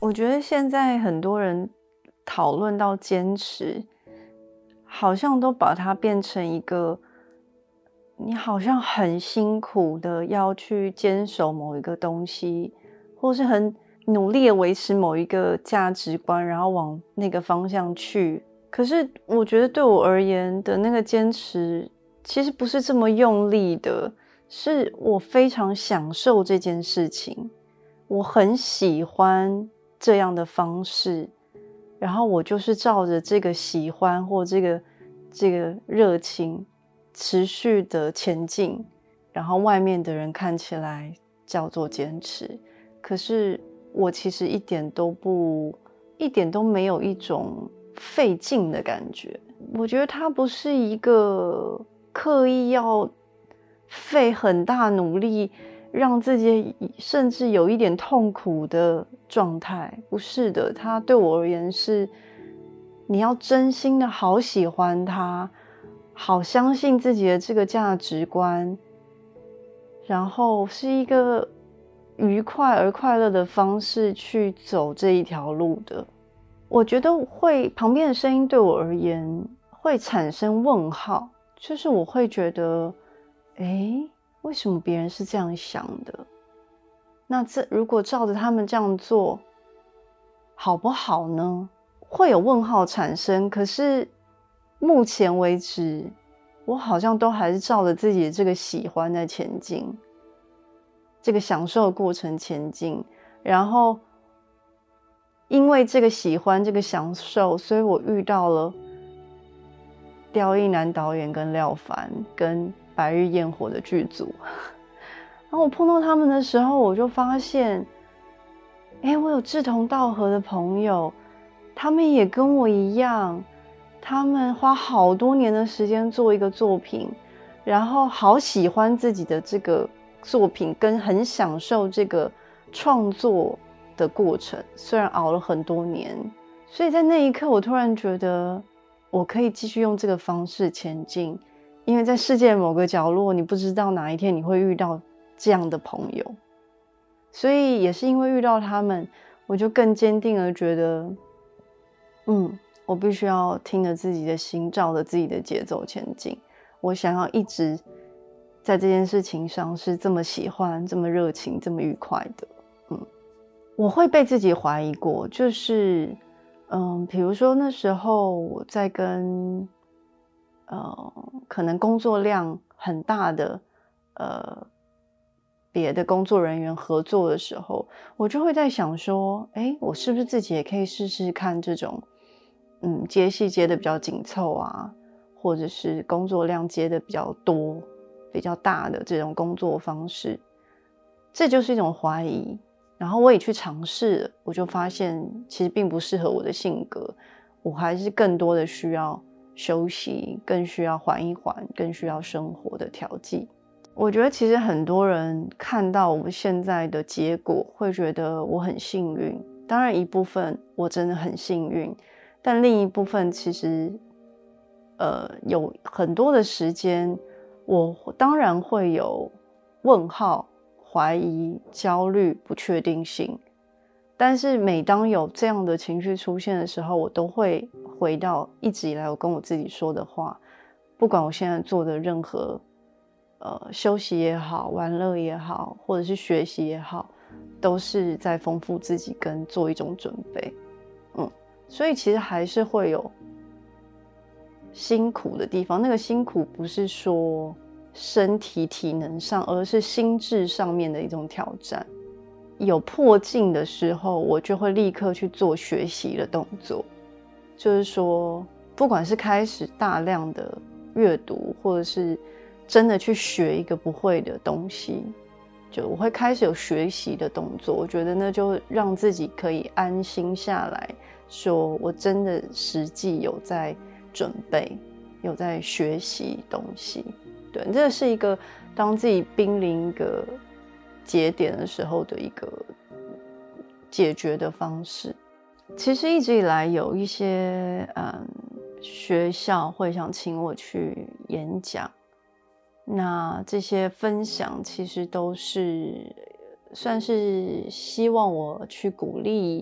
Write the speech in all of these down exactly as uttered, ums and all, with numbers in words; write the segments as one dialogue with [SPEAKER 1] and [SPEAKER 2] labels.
[SPEAKER 1] 我觉得现在很多人讨论到坚持，好像都把它变成一个，你好像很辛苦的要去坚守某一个东西，或是很努力的维持某一个价值观，然后往那个方向去。可是我觉得对我而言的那个坚持，其实不是这么用力的，是我非常享受这件事情，我很喜欢这样的方式，然后我就是照着这个喜欢或这个这个热情持续的前进，然后外面的人看起来叫做坚持，可是我其实一点都不一点都没有一种费劲的感觉。我觉得它不是一个刻意要费很大努力让自己甚至有一点痛苦的状态，不是的，它对我而言是你要真心的好喜欢它，好相信自己的这个价值观，然后是一个愉快而快乐的方式去走这一条路的。我觉得会旁边的声音对我而言会产生问号，就是我会觉得诶，为什么别人是这样想的？那这如果照着他们这样做好不好呢？会有问号产生，可是目前为止我好像都还是照着自己的这个喜欢在前进，这个享受的过程前进，然后因为这个喜欢这个享受，所以我遇到了刁亦男导演跟廖凡跟白日焰火的剧组，然后我碰到他们的时候，我就发现诶，我有志同道合的朋友，他们也跟我一样，他们花好多年的时间做一个作品，然后好喜欢自己的这个作品，跟很享受这个创作的过程，虽然熬了很多年，所以在那一刻我突然觉得我可以继续用这个方式前进，因为在世界某个角落，你不知道哪一天你会遇到这样的朋友，所以也是因为遇到他们，我就更坚定地觉得嗯，我必须要听着自己的心，照着自己的节奏前进，我想要一直在这件事情上是这么喜欢，这么热情，这么愉快的。嗯，我会被自己怀疑过，就是嗯，比如说那时候我在跟呃，可能工作量很大的呃别的工作人员合作的时候，我就会在想说，诶，我是不是自己也可以试试看这种嗯，接戏接的比较紧凑啊，或者是工作量接的比较多比较大的这种工作方式，这就是一种怀疑。然后我也去尝试了，我就发现其实并不适合我的性格，我还是更多的需要休息，更需要缓一缓，更需要生活的调剂。我觉得其实很多人看到我现在的结果会觉得我很幸运，当然一部分我真的很幸运，但另一部分其实呃，有很多的时间我当然会有问号、怀疑、焦虑、不确定性，但是每当有这样的情绪出现的时候，我都会回到一直以来我跟我自己说的话，不管我现在做的任何呃，休息也好，玩乐也好，或者是学习也好，都是在丰富自己跟做一种准备。嗯，所以其实还是会有辛苦的地方，那个辛苦不是说身体体能上，而是心智上面的一种挑战。有迫近的时候，我就会立刻去做学习的动作，就是说不管是开始大量的阅读，或者是真的去学一个不会的东西，就我会开始有学习的动作，我觉得那就让自己可以安心下来，说我真的实际有在准备，有在学习东西。对，这是一个当自己濒临一个节点的时候的一个解决的方式。其实一直以来有一些嗯学校会想请我去演讲，那这些分享其实都是算是希望我去鼓励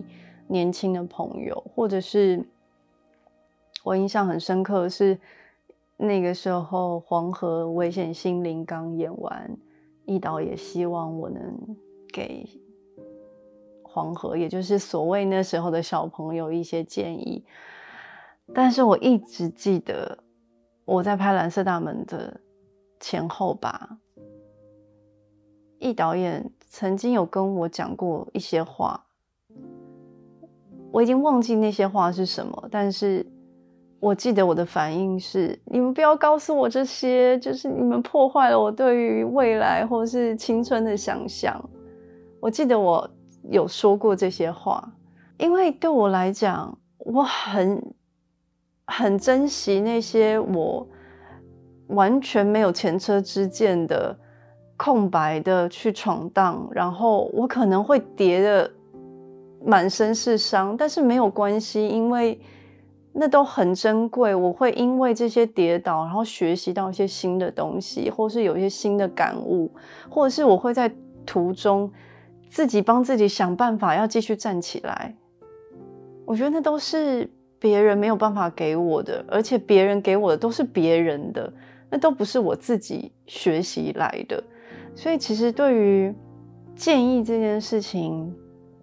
[SPEAKER 1] 年轻的朋友，或者是我印象很深刻的是那个时候黄河危险心灵刚演完，易导也希望我能给黄河，也就是所谓那时候的小朋友一些建议。但是我一直记得我在拍蓝色大门的前后吧，易导演曾经有跟我讲过一些话，我已经忘记那些话是什么，但是我记得我的反应是，你们不要告诉我这些，就是你们破坏了我对于未来或是青春的想象。我记得我有说过这些话，因为对我来讲，我很很珍惜那些我完全没有前车之鉴的空白的去闯荡，然后我可能会跌得满身是伤，但是没有关系，因为那都很珍贵。我会因为这些跌倒，然后学习到一些新的东西，或是有一些新的感悟，或者是我会在途中自己帮自己想办法要继续站起来。我觉得那都是别人没有办法给我的，而且别人给我的都是别人的，那都不是我自己学习来的。所以其实对于建议这件事情，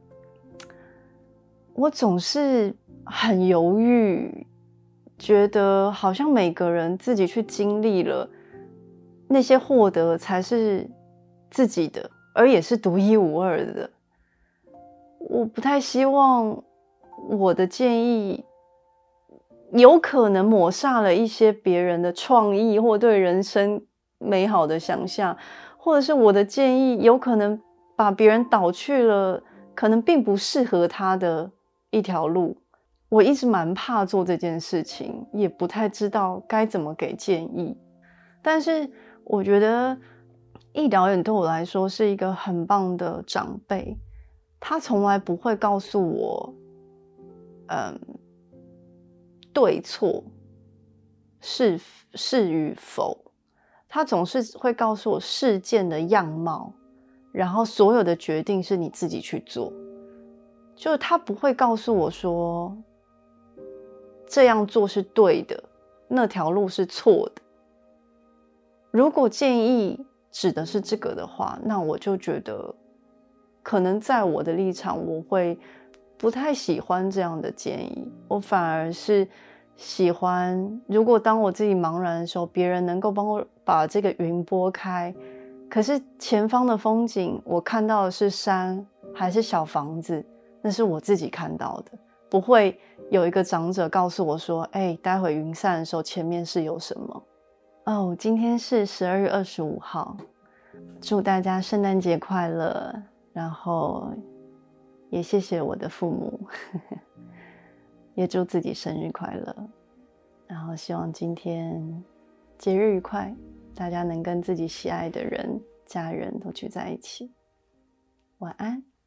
[SPEAKER 1] 我总是很犹豫，觉得好像每个人自己去经历了，那些获得才是自己的，而也是独一无二的。我不太希望我的建议有可能抹煞了一些别人的创意或对人生美好的想象，或者是我的建议有可能把别人导去了可能并不适合他的一条路。我一直蛮怕做这件事情，也不太知道该怎么给建议。但是我觉得易导演对我来说是一个很棒的长辈，他从来不会告诉我嗯，对错是是与否，他总是会告诉我事件的样貌，然后所有的决定是你自己去做。就是他不会告诉我说这样做是对的，那条路是错的。如果建议指的是这个的话，那我就觉得可能在我的立场，我会不太喜欢这样的建议。我反而是喜欢，如果当我自己茫然的时候，别人能够帮我把这个云拨开，可是前方的风景我看到的是山还是小房子，那是我自己看到的，不会有一个长者告诉我说，哎、欸，待会云散的时候前面是有什么。哦，今天是十二月二十五号，祝大家圣诞节快乐，然后也谢谢我的父母也祝自己生日快乐，然后希望今天节日愉快，大家能跟自己喜爱的人家人都聚在一起。晚安。